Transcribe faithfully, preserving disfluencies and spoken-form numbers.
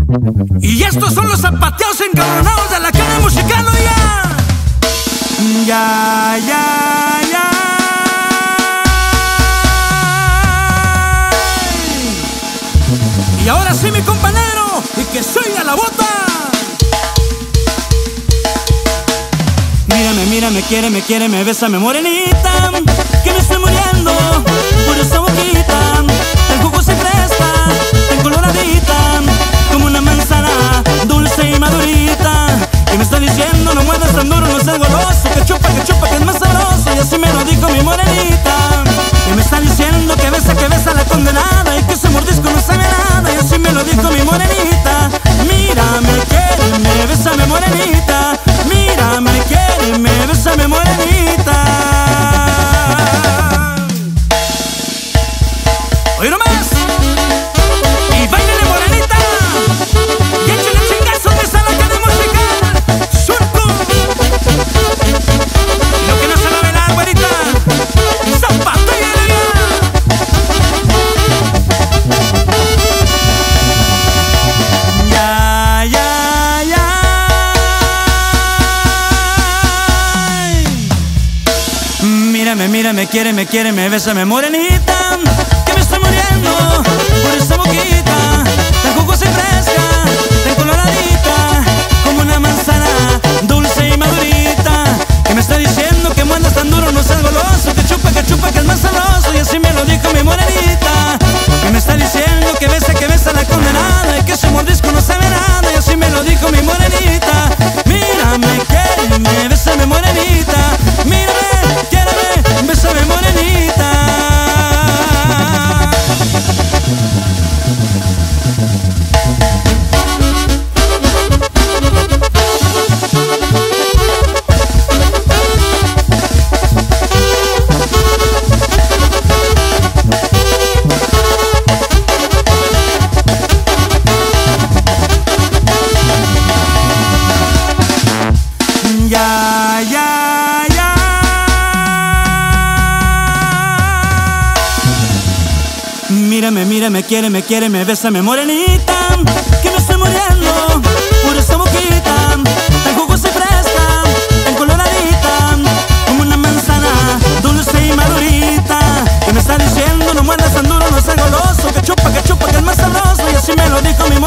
Y estos son los zapateados encabronados de la calle Musicano, ya. Ya, ya, ya. Y ahora sí, mi compañero, y que soy a la bota. Mírame, mírame, quiere, me quiere, me besa, me morenita, que me estoy muriendo por esa boquita. El jugo se fresca, tan coloradita, como una manzana dulce y madurita. Que me está diciendo, no muerdas tan duro, no seas goloso, que chupa, que chupa, que es más sabroso. Y así me lo dijo mi morenita. Que me está diciendo que besa, que besa la condenada, y que ese mordisco no sabe nada. Y así me lo dijo mi morenita. Mírame, quiere, me besa, me morenita. Mírame, quiere, me besa, me morenita. Oye nomás, y báilale morenita, y échale chingazos de esa laca de música. Surco, y lo que no se va a velar, güerita, zapatilla. Ya, ya, ya. Mírame, mírame, quiere, me quiere, me besa, me morenita, que me estoy muriendo por esa boquita, tan jugosa y fresca, tan coloradita, como una manzana dulce y madurita. Que me está diciendo que muerdas tan duro, no seas goloso, que chupa, que chupa, que es más sabroso. Y así me lo dijo mi morenita. Que me está diciendo que besa, que besa la condenada, y que ese mordisco no sabe nada. Y así me lo dijo mi morenita. Mírame, quiere, me besa, me morenita. Mírame, quiéreme, bésame morenita. Ya, ya, ya. Mírame, mírame, quiere, me quiere, me besa, me morenita, que me estoy muriendo por esa boquita, tan jugosa y fresca, tan coloradita, como una manzana dulce y madurita. Que me está diciendo, no muerdas tan duro, no seas goloso, que chupa, que chupa, que es más sabroso. Y así me lo dijo mi